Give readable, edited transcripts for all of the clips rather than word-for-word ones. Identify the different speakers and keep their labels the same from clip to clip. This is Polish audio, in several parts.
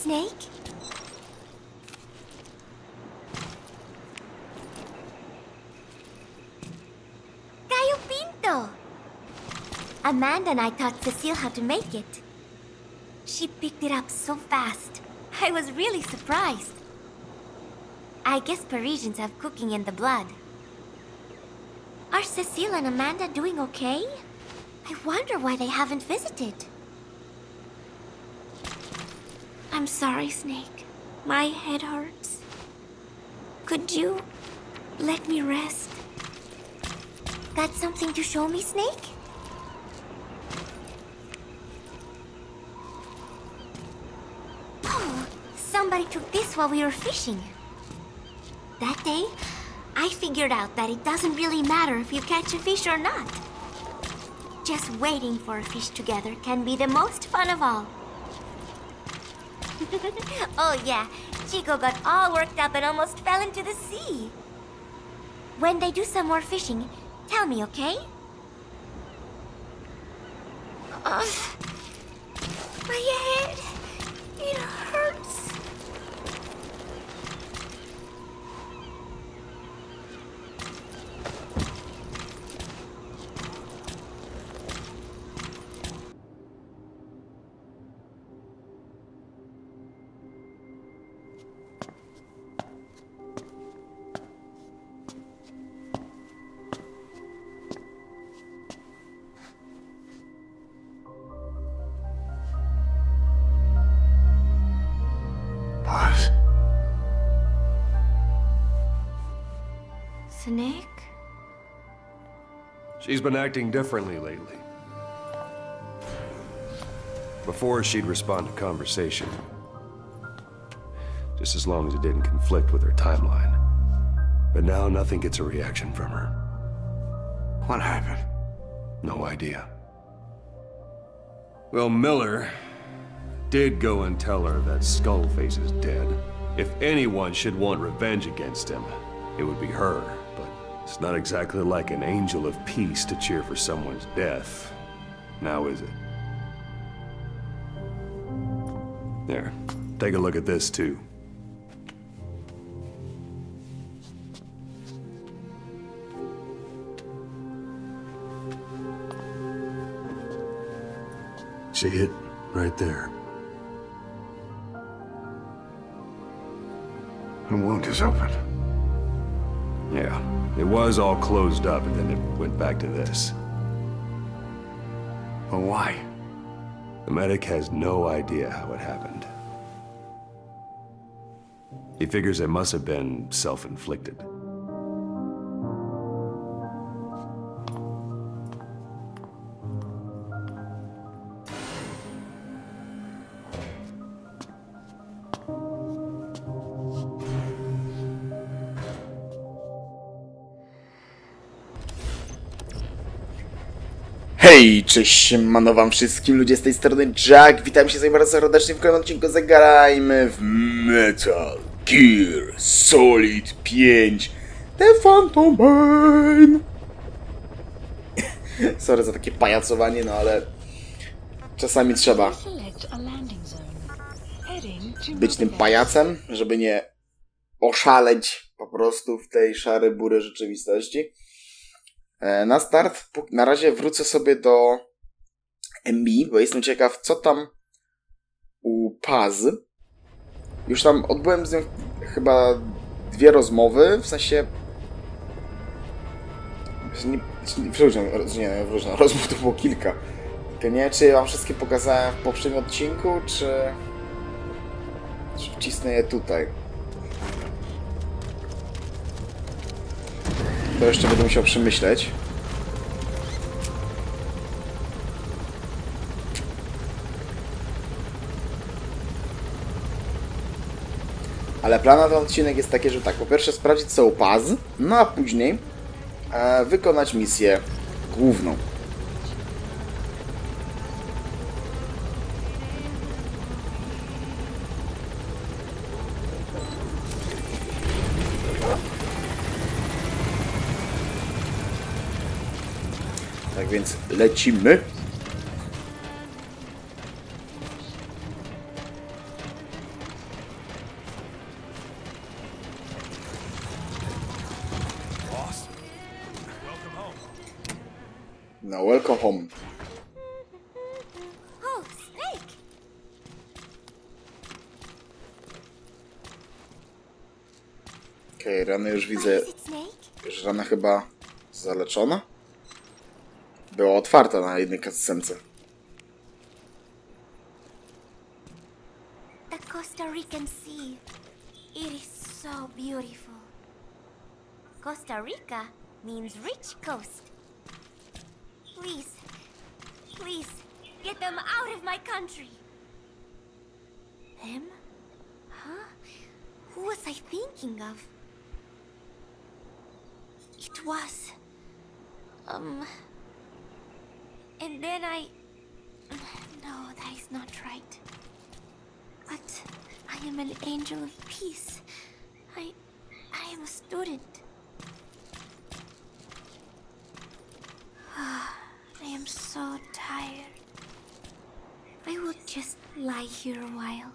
Speaker 1: Snake. Gallo Pinto! Amanda and I taught Cecile how to make it. She picked it up so fast. I was really surprised. I guess Parisians have cooking in the blood. Are Cecile and Amanda doing okay? I wonder why they haven't visited. I'm sorry, Snake. My head hurts. Could you let me rest? Got something to show me, Snake? Oh, somebody took this while we were fishing. That day, I figured out that it doesn't really matter if you catch a fish or not. Just waiting for a fish together can be the most fun of all. Oh yeah, Chico got all worked up and almost fell into the sea. When they do some more fishing, tell me, okay? My head, it hurts. Snake?
Speaker 2: She's been acting differently lately. Before, she'd respond to conversation. Just as long as it didn't conflict with her timeline. But now nothing gets a reaction from her.
Speaker 3: What happened?
Speaker 2: No idea. Well, Miller did go and tell her that Skullface is dead. If anyone should want revenge against him, it would be her. But it's not exactly like an angel of peace to cheer for someone's death. Now is it? There. Take a look at this, too. See it? Right there.
Speaker 3: The wound is open.
Speaker 2: Yeah. It was all closed up, and then it went back to this.
Speaker 3: But why?
Speaker 2: The medic has no idea how it happened. He figures it must have been self-inflicted.
Speaker 3: Hej, cześć, siemano wam wszystkim, ludzie z tej strony Jack, witam się bardzo serdecznie w kolejnym odcinku Zagrajmy w Metal Gear Solid 5 The Phantom Pain. Sorry za takie pajacowanie, no ale czasami trzeba być tym pajacem, żeby nie oszaleć po prostu w tej szary bury rzeczywistości. Na start, na razie wrócę sobie do MB, bo jestem ciekaw, co tam u Paz. Już tam odbyłem z nią chyba 2 rozmowy, w sensie... Różne rozmów to było kilka. Tylko nie wiem, czy wam wszystkie pokazałem w poprzednim odcinku, czy wcisnę je tutaj. To jeszcze będę musiał przemyśleć. Ale plan na ten odcinek jest taki, że tak, po pierwsze sprawdzić co u Paz, no a później wykonać misję główną. Tak więc lecimy. Go home.
Speaker 1: Oh, Snake!
Speaker 3: Okej, rany już
Speaker 1: What
Speaker 3: widzę.
Speaker 1: is it, Snake?
Speaker 3: Już rana chyba zaleczona? Była otwarta na jednej cutscence.
Speaker 1: The Costa Rican Sea. It is so beautiful. Costa Rica means rich coast. Please, please, get them out of my country. Them? Huh? Who was I thinking of? It was... And then No, that is not right. But I am an angel of peace. I am a student. I am so tired. I will just lie here a while.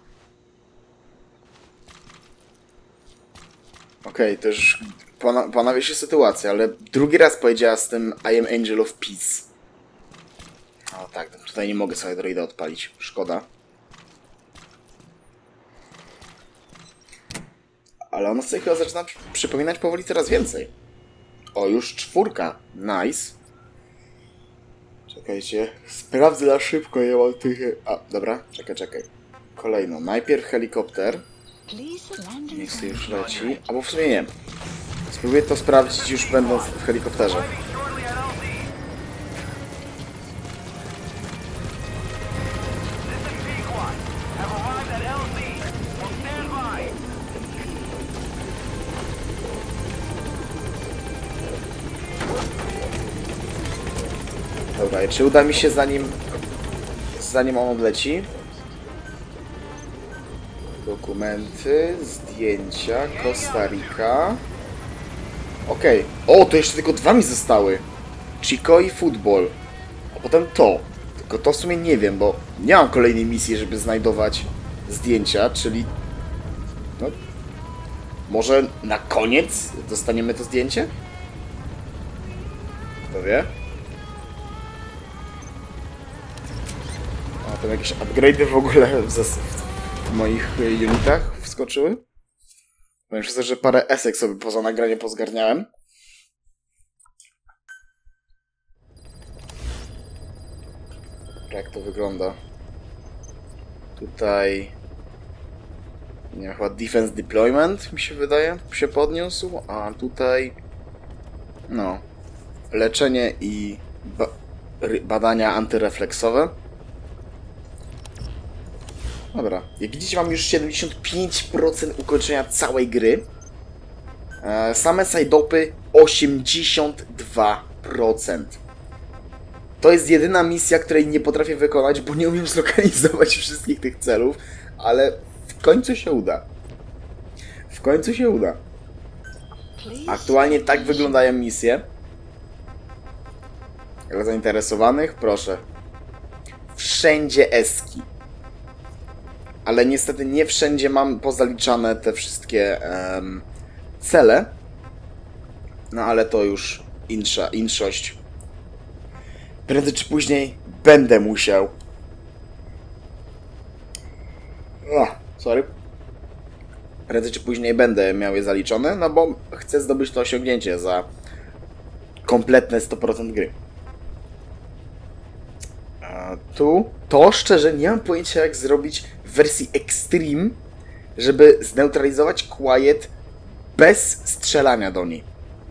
Speaker 3: Okej, to już ponawia się sytuacja, ale drugi raz powiedziała z tym I am angel of peace. O tak, tutaj nie mogę sobie droida odpalić. Szkoda. Ale ona sobie chyba zaczyna przypominać powoli coraz więcej. O, już 4. Nice. Czekajcie. Sprawdzę na szybko, ja mam tych... A, dobra. Czekaj. Kolejno. Najpierw helikopter. Niech sobie już leci. Albo w sumie nie. Spróbuję to sprawdzić już będąc w helikopterze. Dobra, i czy uda mi się zanim on odleci? Dokumenty, zdjęcia, Costa Rica. Okej. O, to jeszcze tylko 2 mi zostały. Chico i Football. A potem to. Tylko to w sumie nie wiem, bo nie mam kolejnej misji, żeby znajdować zdjęcia, czyli... No... Może na koniec dostaniemy to zdjęcie? Kto wie? A tam jakieś upgrade'y w ogóle w moich unitach wskoczyły. Powiem szczerze, że parę esek sobie poza nagraniem pozgarniałem. Jak to wygląda? Tutaj... Nie wiem, chyba Defense Deployment mi się wydaje, się podniósł, a tutaj... No... Leczenie i badania antyrefleksowe. Dobra, jak widzicie mam już 75% ukończenia całej gry. Same side-opy 82%. To jest jedyna misja, której nie potrafię wykonać, bo nie umiem zlokalizować wszystkich tych celów, ale w końcu się uda. W końcu się uda. Aktualnie tak wyglądają misje. Dla zainteresowanych, proszę. Wszędzie eski. Ale niestety nie wszędzie mam pozaliczane te wszystkie cele. No ale to już inszość. Prędzej czy później będę musiał. Sorry. Prędzej czy później będę miał je zaliczone, no bo chcę zdobyć to osiągnięcie za kompletne 100% gry. A tu to szczerze nie mam pojęcia, jak zrobić w wersji Extreme, żeby zneutralizować Quiet bez strzelania do niej.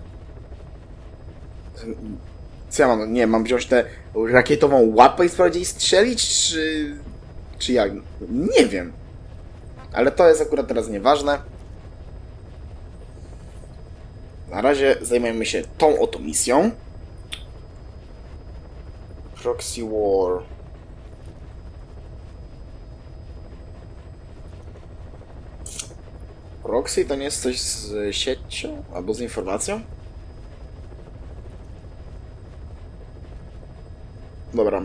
Speaker 3: Co ja mam? Nie, mam wziąć tę rakietową łapę i sprawdzić jej strzelić, czy jak? Nie wiem. Ale to jest akurat teraz nieważne. Na razie zajmujemy się tą oto misją. Proxy War. Proxy to nie jest coś z siecią? Albo z informacją? Dobra.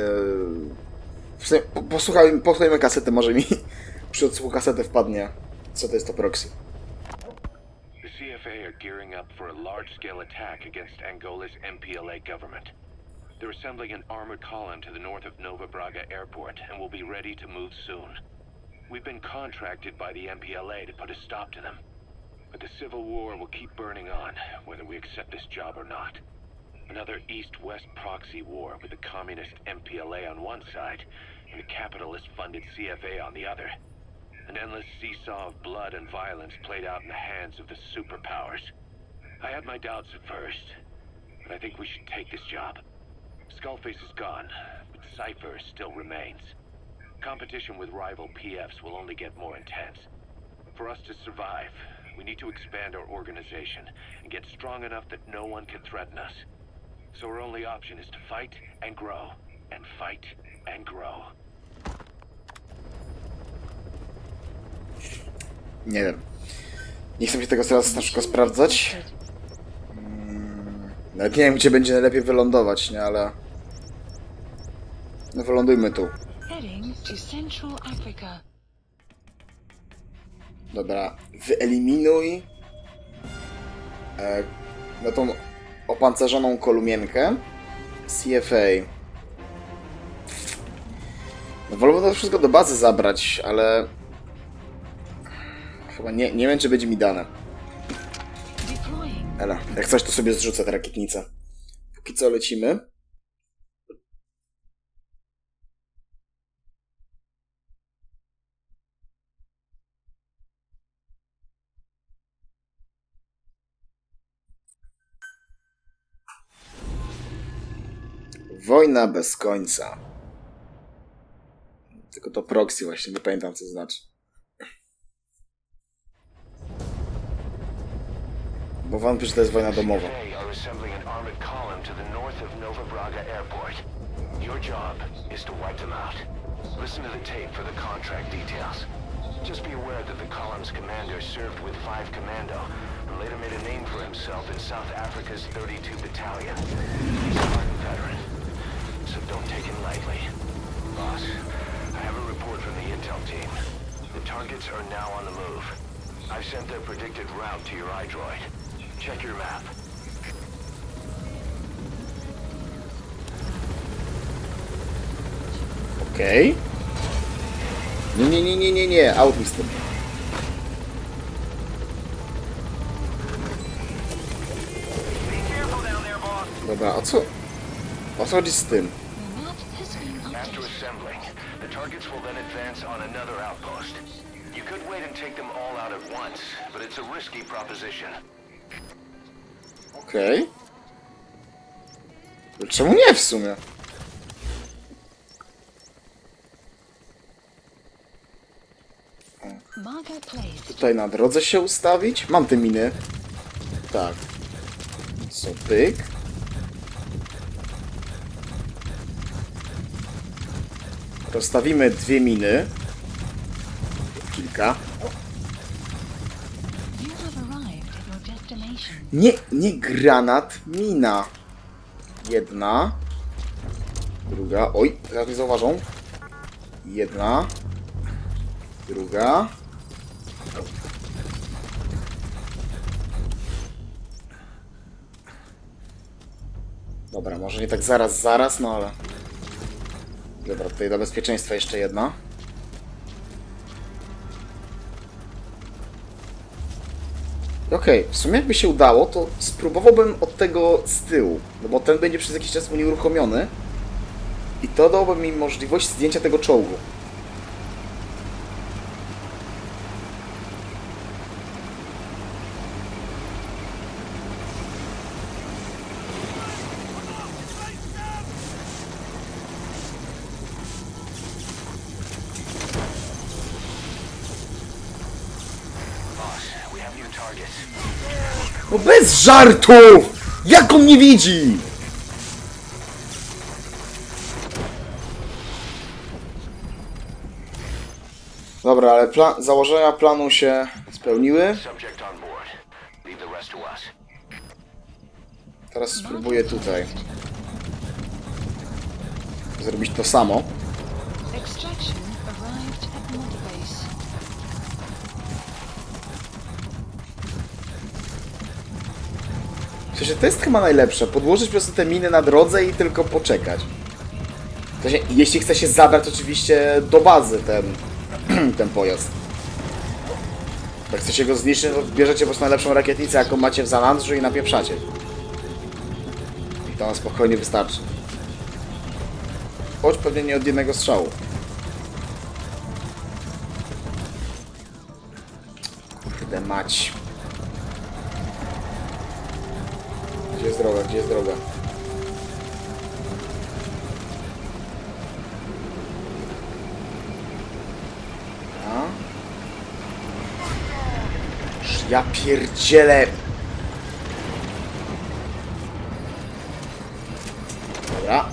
Speaker 3: Posłuchajmy kasety, może mi przy odsłuchu kasety wpadnie, co to jest to proxy.
Speaker 4: The CFA are gearing up for a large-scale attack against Angola's MPLA government.
Speaker 5: They're assembling an armored column to the north of Nova Braga Airport and will be ready to move soon. We've been contracted by the MPLA to put a stop to them. But the civil war will keep burning on, whether we accept this job or not. Another East-West proxy war with the communist MPLA on one side and the capitalist-funded CFA on the other. An endless seesaw of blood and violence played out in the hands of the superpowers. I had my doubts at first, but I think we should take this job. Skullface is gone, but Cypher still remains. Competition with rival PFs will only get more intense. For us to survive, we need to expand our organization and get strong enough that no one can threaten us. So our only option is to fight and grow, and fight and grow.
Speaker 3: Nie wiem. Nie chcę mi się tego teraz na szybko sprawdzać. Nawet nie wiem, gdzie będzie najlepiej wylądować, nie, ale... No wylądujmy tu. Dobra, wyeliminuj no tą opancerzoną kolumienkę CFA. No wolałbym to wszystko do bazy zabrać, ale chyba nie wiem, czy będzie mi dane. Ale jak coś, to sobie zrzucę te rakietnice. Póki co lecimy. Wojna bez końca. Tylko to proxy właśnie, nie pamiętam, co znaczy. Bo wam pisze, że to jest wojna domowa.
Speaker 5: Just be aware that the column's commander served with 5 Commando and later made a name for himself in South Africa's 32 Battalion. He's a hardened veteran, so don't take him lightly. Boss, I have a report from the intel team. The targets are now on the move. I've sent their predicted route to your iDroid. Check your map.
Speaker 3: Okej. Nie, out mi z tym. Dobra, o co chodzi z tym?
Speaker 5: After assembling, the targets will then advance on another outpost. You could wait and take them all out at once, but it's a risky proposition.
Speaker 3: Okej. Czemu nie w sumie? Tutaj na drodze się ustawić? Mam te miny. Tak. Co, pyk. Rozstawimy 2 miny. Kilka. Nie granat, mina. Jedna. Druga. Oj, teraz mnie zauważą. Jedna. Druga. Dobra, może nie tak zaraz, no ale... Dobra, tutaj dla bezpieczeństwa jeszcze jedna. Okej, w sumie jakby się udało, to spróbowałbym od tego z tyłu, no bo ten będzie przez jakiś czas nieuruchomiony i to dałoby mi możliwość zdjęcia tego czołgu. No bez żartów! Jak on nie widzi? Dobra, ale założenia planu się spełniły. Teraz spróbuję tutaj zrobić to samo. W sensie, to jest chyba najlepsze. Podłożyć po prostu te miny na drodze i tylko poczekać. W sensie, jeśli chce się zabrać oczywiście do bazy ten pojazd. Jak chcecie go zniszczyć, to bierzecie po prostu najlepszą rakietnicę, jaką macie w zanadrzu i napieprzacie. I to na spokojnie wystarczy. Choć pewnie nie od jednego strzału. Kurde mać. Gdzie jest droga? Gdzie jest droga? A? Ja pierdzielę. Dobra.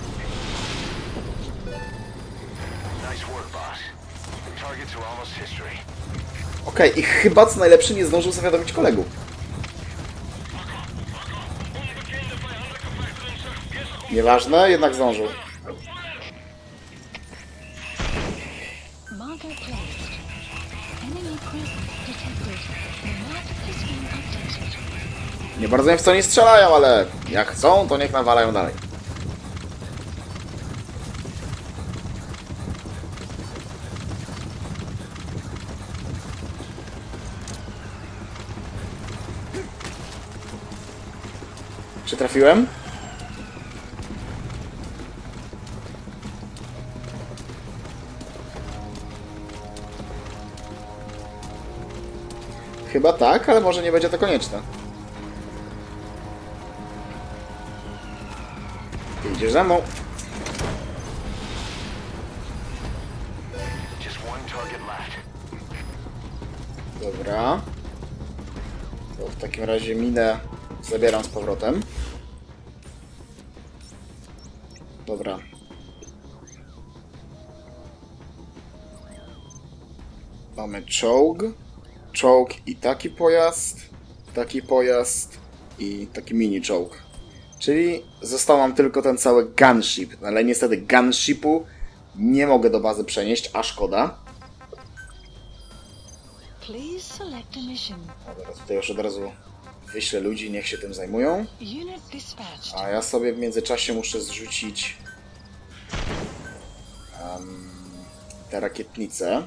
Speaker 3: Okej, i chyba co najlepsze nie zdążył zawiadomić kolegów. Nieważne, jednak zdążył. Nie bardzo wiem w co nie strzelają, ale jak chcą, to niech nawalają dalej. Czy trafiłem? Chyba tak, ale może nie będzie to konieczne. Ty idziesz za mną. Dobra. To w takim razie minę zabieram z powrotem. Dobra. Mamy czołg. Czołg i taki pojazd i taki mini czołg. Czyli został nam tylko ten cały gunship, ale niestety gunshipu nie mogę do bazy przenieść, a szkoda. Dobra, tutaj już od razu wyślę ludzi, niech się tym zajmują. A ja sobie w międzyczasie muszę zrzucić tę rakietnicę.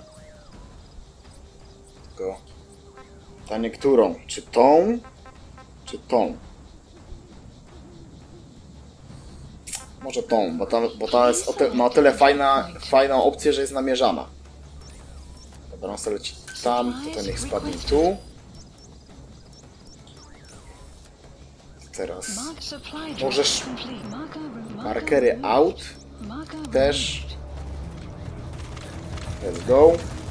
Speaker 3: Tylko pytanie, którą? Czy tą? Czy tą? Może tą, bo ta jest ma o tyle fajną opcję, że jest namierzana. Dobra, on sobie leci tam, to niech spadnie tu. Teraz możesz markery out też. Let's go.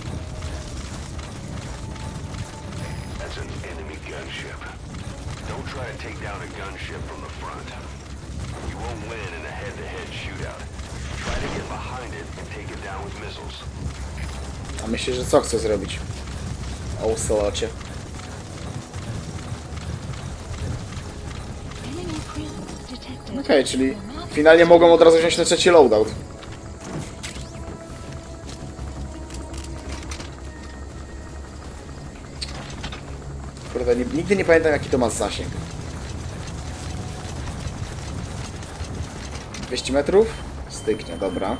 Speaker 5: Don't try to take down a gunship from the front. You won't win in a head-to-head shootout. Try to get behind it and take it down with missiles.
Speaker 3: A myślisz, że co chcę zrobić? O uselocie. Okej, czyli finalnie mogą od razu wziąć na trzeci loadout. Kurde, nigdy nie pamiętam jaki to ma zasięg. 200 metrów? Styknie, dobra.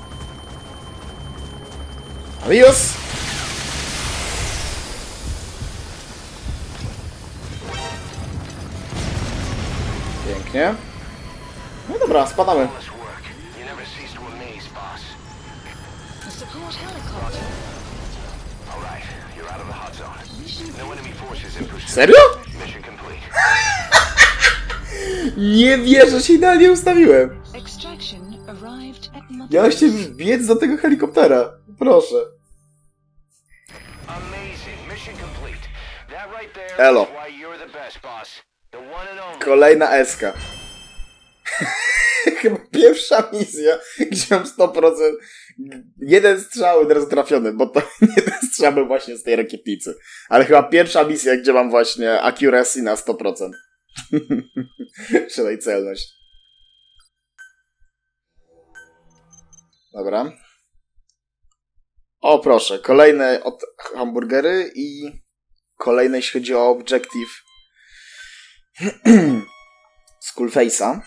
Speaker 3: Adios! Pięknie. No dobra, spadamy. Serio? Nie wierzę, że się idealnie ustawiłem. Ja chciałem już biec do tego helikoptera. Proszę. Elo. Kolejna eska. Chyba pierwsza misja, gdzie mam 100%. Jeden strzał od razu trafiony, bo to jeden strzał był właśnie z tej rakietnicy. Ale chyba pierwsza misja, gdzie mam właśnie accuracy na 100%. Czyli celność. Dobra. O proszę, kolejne hamburgery i kolejne jeśli chodzi o objective. Skullface'a.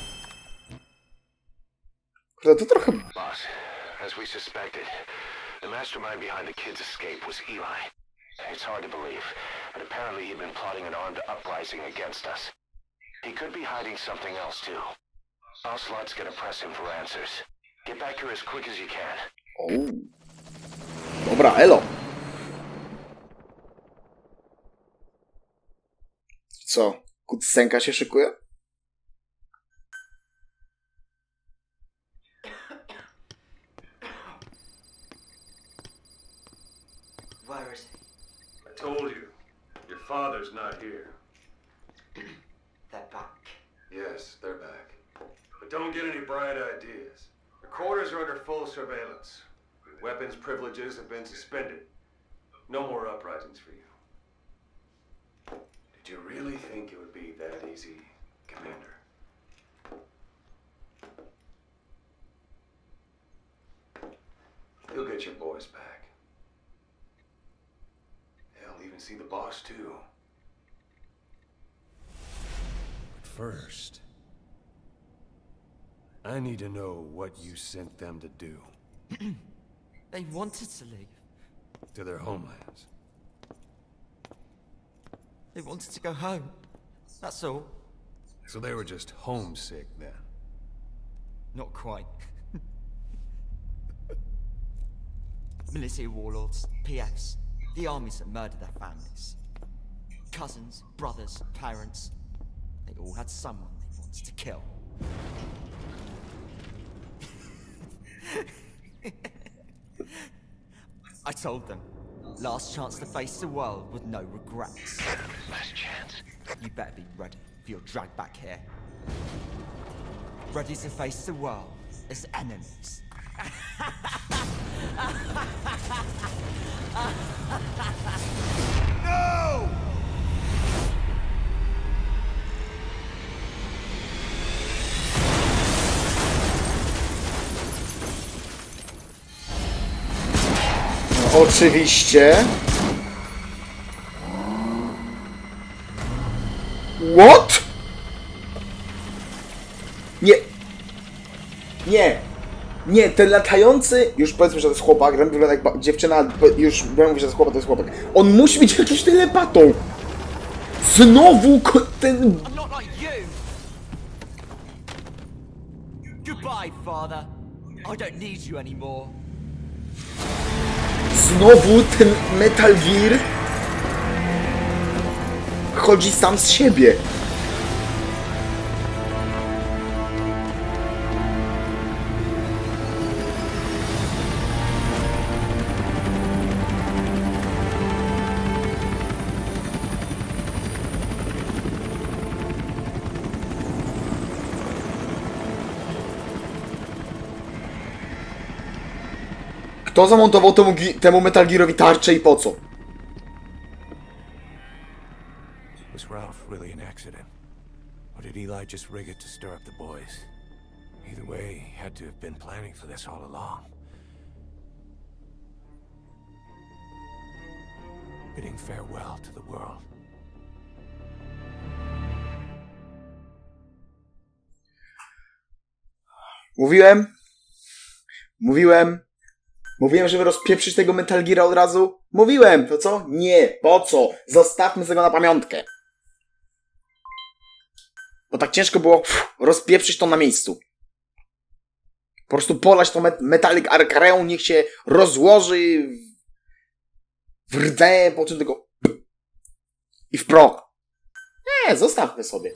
Speaker 3: Kurde, to trochę...
Speaker 5: Boss, as we suspected, the mastermind behind the kid's escape was Eli. It's hard to believe, but apparently he'd been plotting an armed uprising against us. He could be hiding something else too. Ocelot's gonna press him for answers. Get back here as quick as you can.
Speaker 3: O. Dobra, elo. Co? Cutscenka się szykuje?
Speaker 6: Where is he?
Speaker 2: I told you. Your father's not here.
Speaker 6: They're back.
Speaker 2: Yes, they're back. But don't get any bright ideas. The quarters are under full surveillance. Weapons privileges have been suspended. No more uprisings for you. Did you really think it would be that easy, Commander? You'll get your boys back. They'll even see the boss, too. But first, I need to know what you sent them to do.
Speaker 6: They wanted to leave.
Speaker 2: To their homelands.
Speaker 6: They wanted to go home. That's all.
Speaker 2: So they were just homesick then.
Speaker 6: Not quite. Military warlords, PFs, the armies that murdered their families. Cousins, brothers, parents. They all had someone they wanted to kill. I told them, last chance to face the world with no regrets.
Speaker 5: Last chance.
Speaker 6: You better be ready for your drag back here. Ready to face the world as enemies.
Speaker 2: No!
Speaker 3: Oczywiście. What? Nie. Nie. Nie, ten latający... Już powiedzmy, że to jest chłopak. Ren wygląda jak dziewczyna. Już Ren mówi, że to jest chłopak, to jest chłopak. On musi być jakimś telepatą. Znowu ten...
Speaker 6: I'm not like you. Goodbye, father. I don't need you anymore.
Speaker 3: Znowu ten Metal Gear chodzi sam z siebie. Kto zamontował temu Metal Gearowi tarczę i po co?
Speaker 5: Was Ralph really an accident? Or did Eli just rig it to stir up the boys? Either way, he had to have been planning for this all along. Bidding farewell to the world.
Speaker 3: Mówiłem, żeby rozpieprzyć tego Metal Geara od razu. Mówiłem, to co? Nie, po co? Zostawmy tego na pamiątkę. Bo tak ciężko było rozpieprzyć to na miejscu. Po prostu polać to Metallic Arcareą, niech się rozłoży w rdze, po czym tylko i w proch. Nie, zostawmy sobie.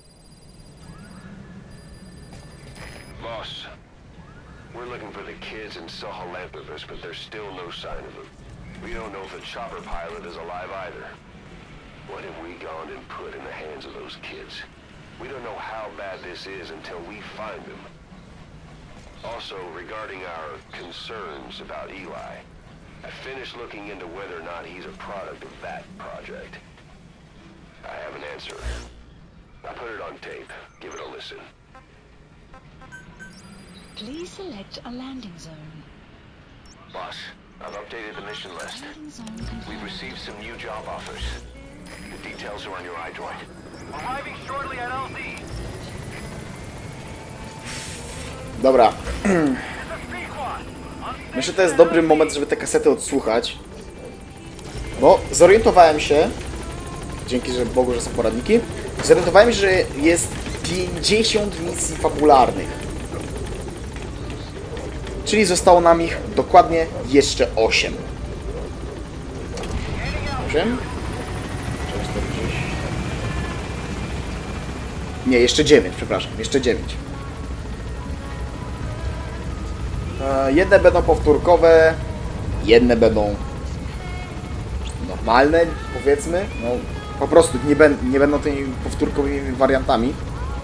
Speaker 5: Boss, we're looking for the kids in Soholanthropus, but there's still no sign of them. We don't know if the chopper pilot is alive either. What have we gone and put in the hands of those kids? We don't know how bad this is until we find them. Also, regarding our concerns about Eli, I finished looking into whether or not he's a product of that project. I have an answer. I put it on tape. Give it a listen.
Speaker 7: Please select a landing zone.
Speaker 5: Boss, I've updated the mission list.
Speaker 7: Landing zone confirmed.
Speaker 5: We've received some new job offers. The details are on your iDroid.
Speaker 4: Arriving shortly at LZ.
Speaker 3: Dobra. Myślę, że to jest dobry moment, żeby te kasety odsłuchać. Bo zorientowałem się, dzięki Bogu, że są poradniki, zorientowałem się, że jest 50 misji fabularnych. Czyli zostało nam ich dokładnie jeszcze 8. 8? Nie, jeszcze 9, przepraszam. Jeszcze 9. Jedne będą powtórkowe, jedne będą normalne, powiedzmy. No, po prostu nie będą tymi powtórkowymi wariantami.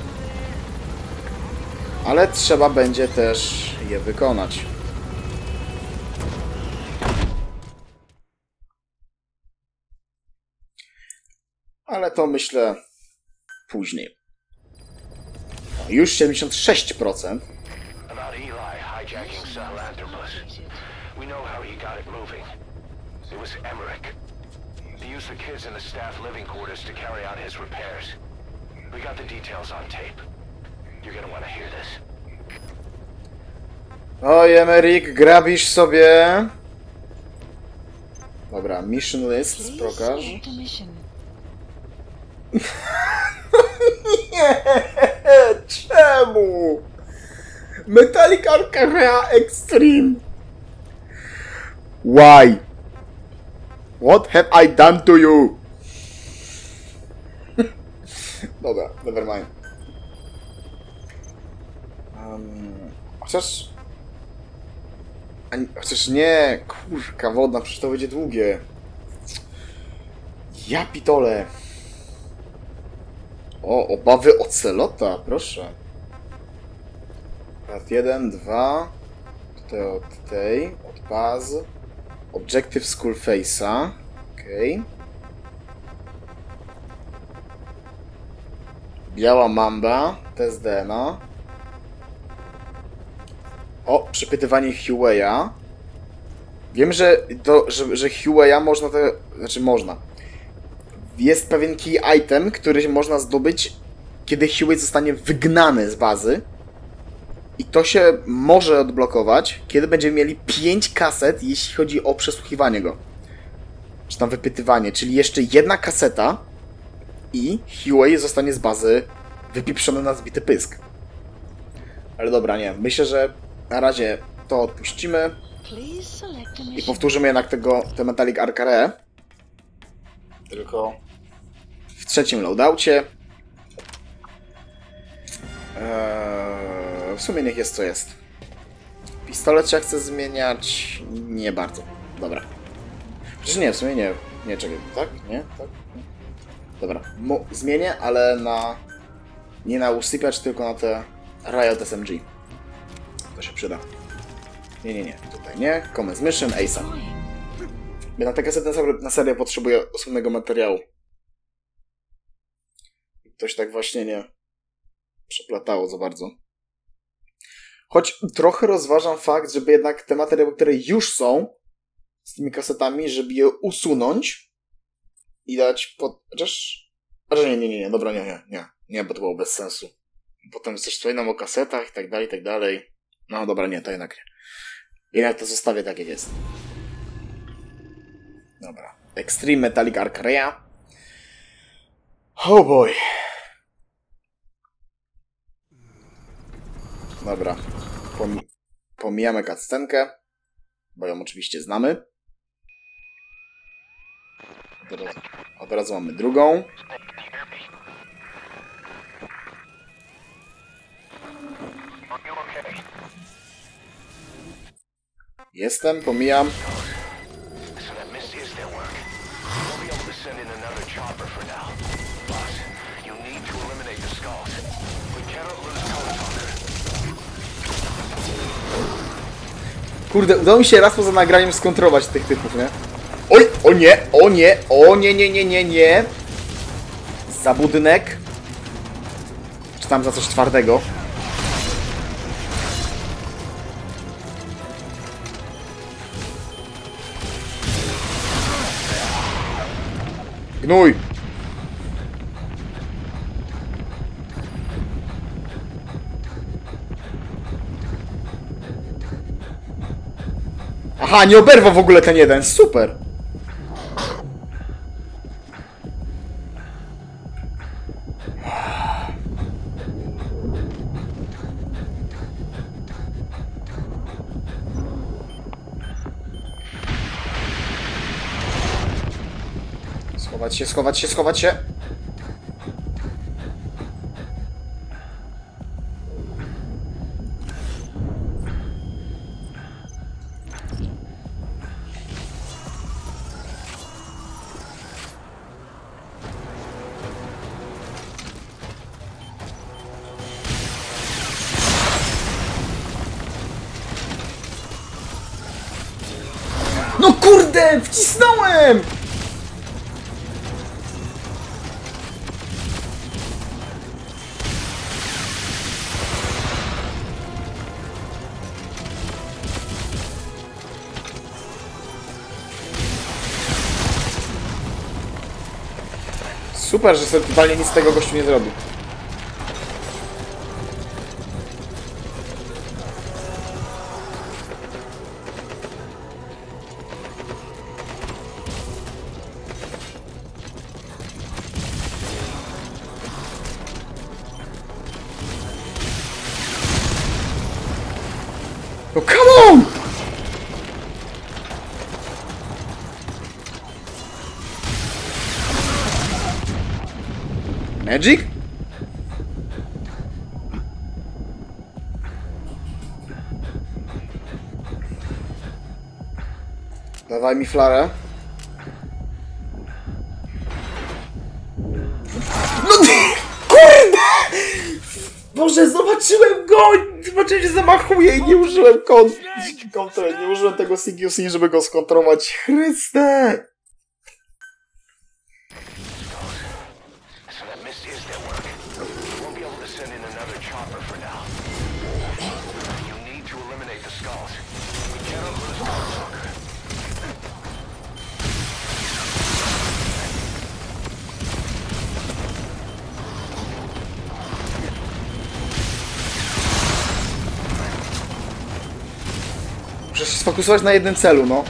Speaker 3: Ale trzeba będzie też je wykonać. Ale to myślę później. Już 76%.
Speaker 5: About Eli hijacking Sahelanthropus. We know how he got it moving. It was Emmerich. He used the kids in the staff living quarters to carry out his repairs. We got the details on tape. You're gonna want to hear this.
Speaker 3: Oj, Emmerich, grabisz sobie. Dobra, mission list, pokaż. Nie, czemu? Metallic Arcarea Extreme. Why? What have I done to you? Dobra, never mind. Chociaż... Chociaż nie, kurka wodna, przecież to będzie długie. Ja pitole. O, obawy ocelota, proszę. Part 1, 2. Tutaj od tej, od Baz. Objective Skullface'a. Okej. Biała mamba, test DNA. O, przepytywanie Huey'a. Wiem, że Huey'a można to... Znaczy można. Jest pewien key item, który można zdobyć, kiedy Huey zostanie wygnany z bazy. I to się może odblokować, kiedy będziemy mieli 5 kaset, jeśli chodzi o przesłuchiwanie go. Czy tam wypytywanie. Czyli jeszcze jedna kaseta i Huey zostanie z bazy wypieprzony na zbity pysk. Ale dobra, nie. Myślę, że na razie to odpuścimy. I powtórzymy jednak tę Metallic Arcarea. Tylko w trzecim loadoucie. W sumie niech jest co jest. Pistolet się chce zmieniać. Nie bardzo. Dobra. Przecież nie, w sumie nie. Nie, czekaj. Tak? Nie? Tak? Nie. Dobra. Zmienię, ale na... Nie na usypiacz, tylko na te Riot SMG. To się przyda. Nie. Tutaj nie. Commence Mission, ASA. Na tę kasetę na serię potrzebuję osobnego materiału. To się tak właśnie nie przeplatało za bardzo. Choć trochę rozważam fakt, żeby jednak te materiały, które już są z tymi kasetami, żeby je usunąć i dać pod... Chociaż nie, dobra, nie, bo to było bez sensu. Potem coś wspominam o kasetach i tak dalej. No dobra, nie, to jednak nie. Jednak to zostawię tak, jak jest. Dobra. Extreme Metallic Arcarea. Oh boy. Dobra. Pomijamy cutscenkę, bo ją oczywiście znamy. Od razu mamy drugą. Jestem, pomijam. Kurde, udało mi się raz poza nagraniem skontrować tych typów, nie? Oj, o nie. Za budynek. Czy tam za coś twardego. Gnój! Aha, nie oberwał w ogóle ten jeden. Super. Schować się, schować się, schować się. No kurde, wcisnąłem! Super, że sobie totalnie nic z tego gościu nie zrobił. No come on! Magic? Dawaj mi flarę. No kurde! Boże, zobaczyłem go! Zobaczyłem, że zamachuje i nie użyłem kontroli. Nie użyłem tego CQC, żeby go skontrolować. Chryste! Muszę się sfokusować na jednym celu, no.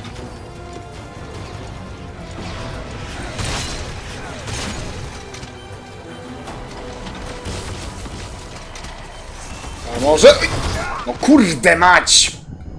Speaker 3: A może... No kurde mać!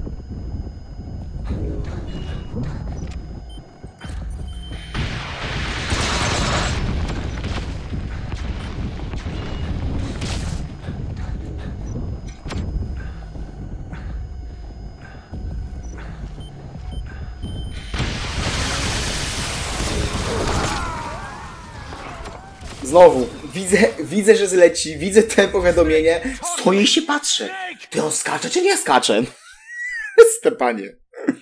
Speaker 3: Znowu, widzę, że zleci, widzę te powiadomienie, stoję i się patrzę. Ty on skacze czy nie skacze? Stepanie.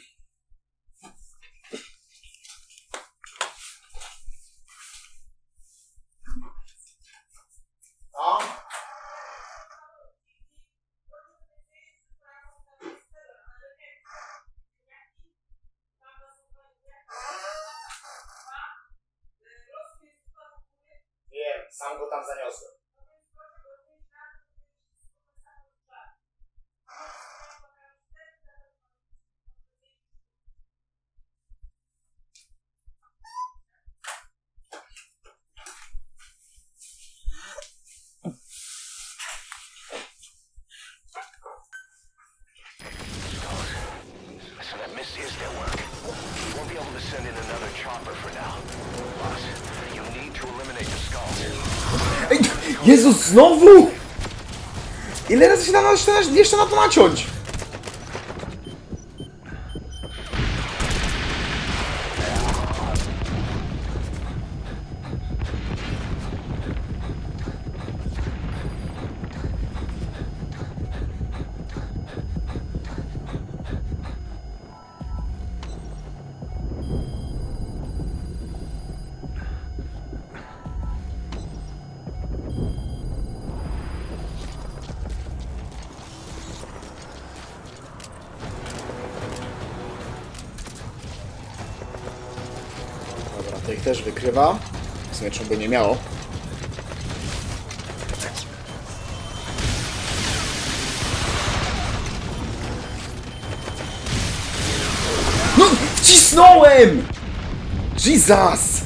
Speaker 3: Wiem, sam go tam zaniosłem. Ej, Jezus, znowu! Ile razy się jeszcze na to naciąć? To ich też wykrywa. W sumie czemu by nie miało. Cisnąłem! Jesus!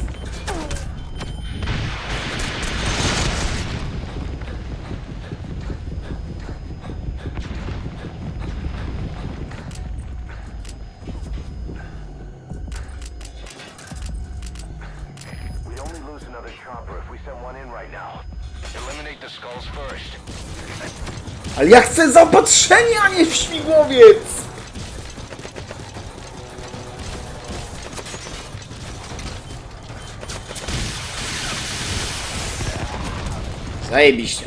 Speaker 3: Ale ja chcę zaopatrzenie, a nie w śmigłowiec! Zajebiście.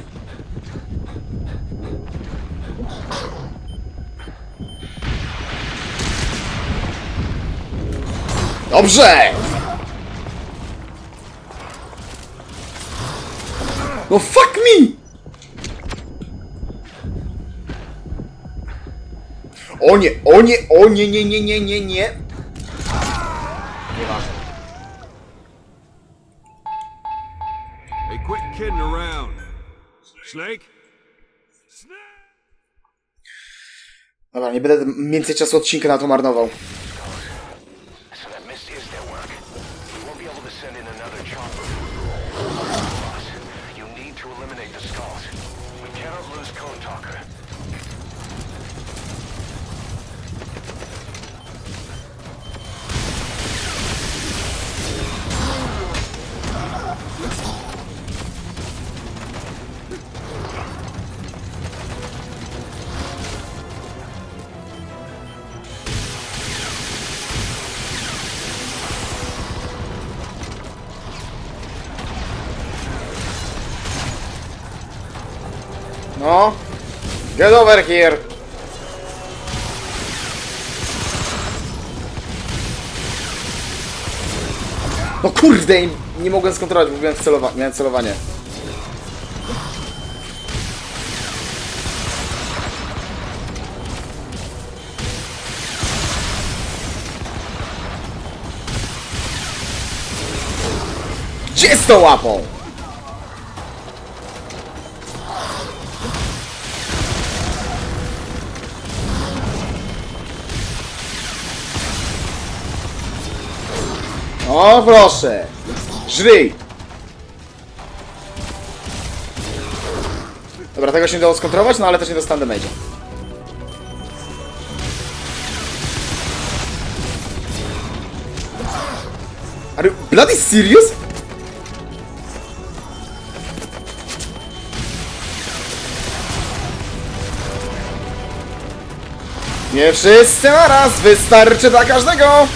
Speaker 3: Dobrze! No fuck me! O nie, o nie, o nie, nie, nie, nie, nie, nie. Nieważne.
Speaker 2: Hey, quit kidding around. Snake?
Speaker 3: Dobra, nie będę więcej czasu odcinka na to marnował. No. Get over here. No kurde, nie mogłem skontrolować, bo miałem celowanie. Gdzie z tą łapą? O, proszę! Żryj! Dobra, tego się nie dało skontrolować, no ale też nie dostanę damage'a. Are you bloody serious? Nie wszyscy naraz, wystarczy dla każdego!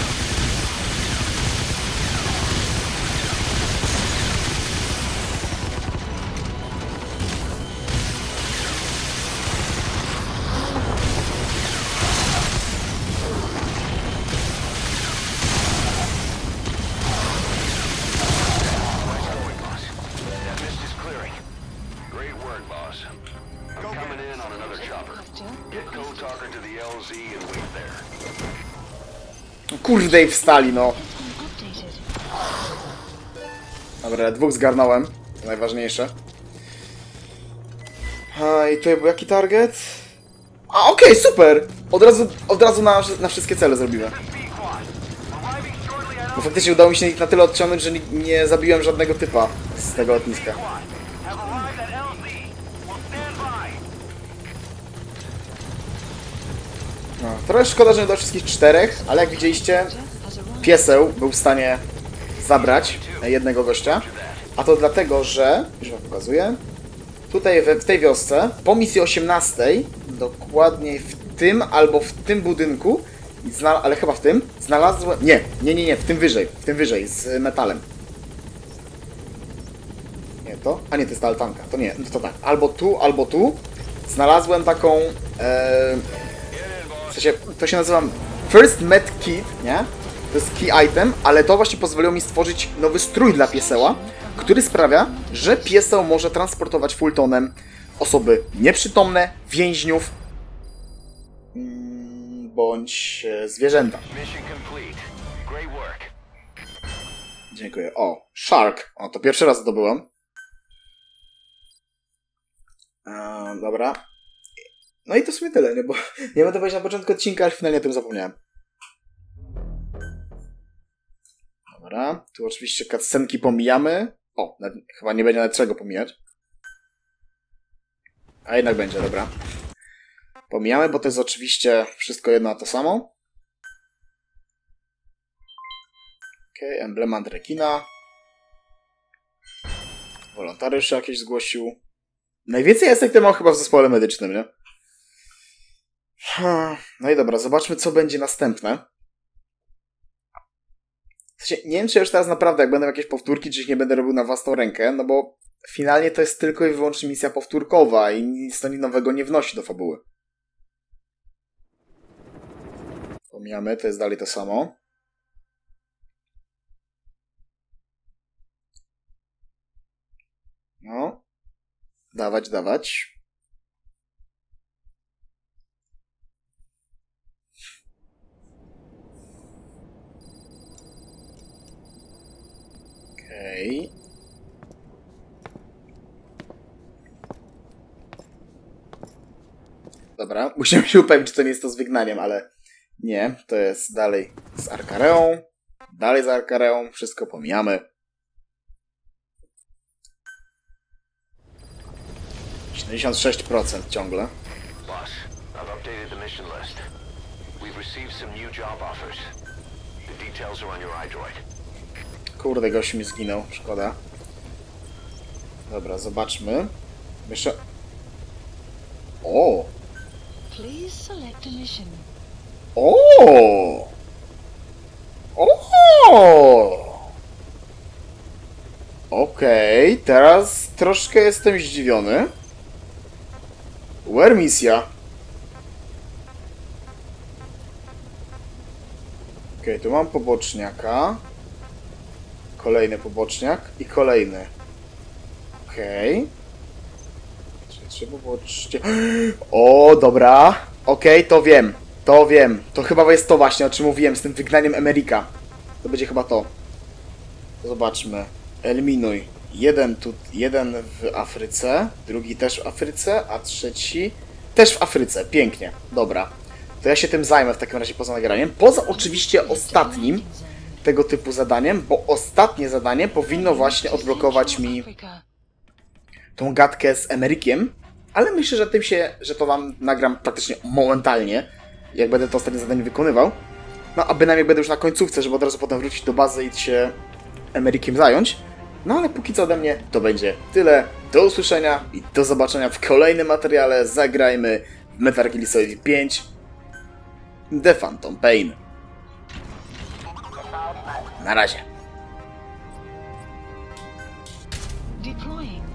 Speaker 3: Kurde, i wstali, no. Dobra, dwóch zgarnąłem. To najważniejsze. A, i tutaj był jaki target? A, okej, super! Od razu na wszystkie cele zrobiłem. Bo faktycznie udało mi się ich na tyle odciągnąć, że nie zabiłem żadnego typa z tego lotniska. No, trochę szkoda, że nie do wszystkich czterech, ale jak widzieliście, pieseł był w stanie zabrać jednego gościa. A to dlatego, że, już wam pokazuję, tutaj w tej wiosce, po misji 18, dokładnie w tym albo w tym budynku, ale chyba w tym, znalazłem... Nie, w tym wyżej, z metalem. Nie, to? A nie, to jest ta altanka, to nie, to tak. Albo tu, znalazłem taką... w sensie, to się nazywa First Med Kit, nie? To jest key item, ale to właśnie pozwoliło mi stworzyć nowy strój dla pieseła, który sprawia, że pieseł może transportować Fultonem osoby nieprzytomne, więźniów, bądź zwierzęta. Dziękuję. O, Shark. O, to pierwszy raz zdobyłem. Dobra. No i to w sumie tyle, nie? Bo nie będę powiedzieć na początku odcinka, ale finalnie o tym zapomniałem. Dobra, tu oczywiście cutscenki pomijamy. O, chyba nie będzie nawet czego pomijać. A jednak będzie, dobra. Pomijamy, bo to jest oczywiście wszystko jedno a to samo. Okej, emblemat rekina. Wolontariusz jakieś zgłosił. Najwięcej esek mam chyba w zespole medycznym, nie? No i dobra, zobaczmy co będzie następne. W sensie, nie wiem czy już teraz naprawdę jak będą jakieś powtórki, czy ich nie będę robił na własną rękę, no bo finalnie to jest tylko i wyłącznie misja powtórkowa i nic to nowego nie wnosi do fabuły. Pomijamy, to jest dalej to samo. No. Dawać, dawać. Okej. Dobra, musimy się upewnić, czy to nie jest to z wygnaniem, ale nie, to jest dalej z Arkareą. Dalej z Arkareą, wszystko pomijamy. 76% ciągle.
Speaker 5: Boss, I've updated the mission list. We've received some new job offers. The details are on your iDroid.
Speaker 3: Kurde, gość mi zginął, szkoda. Dobra, zobaczmy. Jeszcze... O!
Speaker 7: Please select a mission.
Speaker 3: O! O! Okej, teraz troszkę jestem zdziwiony. Where misja? Okej, tu mam poboczniaka. Kolejny poboczniak i kolejny. Okej. Trzy pobocznie. O, dobra. Okej, to wiem. To wiem. To chyba jest to właśnie, o czym mówiłem, z tym wygnaniem Emerika. To będzie chyba to. Zobaczmy. Eliminuj. Jeden w Afryce, drugi też w Afryce, a trzeci też w Afryce. Pięknie. Dobra. To ja się tym zajmę w takim razie poza nagraniem. Poza oczywiście ostatnim tego typu zadaniem, bo ostatnie zadanie powinno właśnie odblokować mi tą gadkę z Emerykiem, ale myślę, że to wam nagram praktycznie momentalnie, jak będę to ostatnie zadanie wykonywał. No, a bynajmniej będę już na końcówce, żeby od razu potem wrócić do bazy i się Emerykiem zająć. No, ale póki co ode mnie to będzie tyle. Do usłyszenia i do zobaczenia w kolejnym materiale. Zagrajmy w Metal Gear Solid 5 The Phantom Pain. Na razie.
Speaker 7: Deploying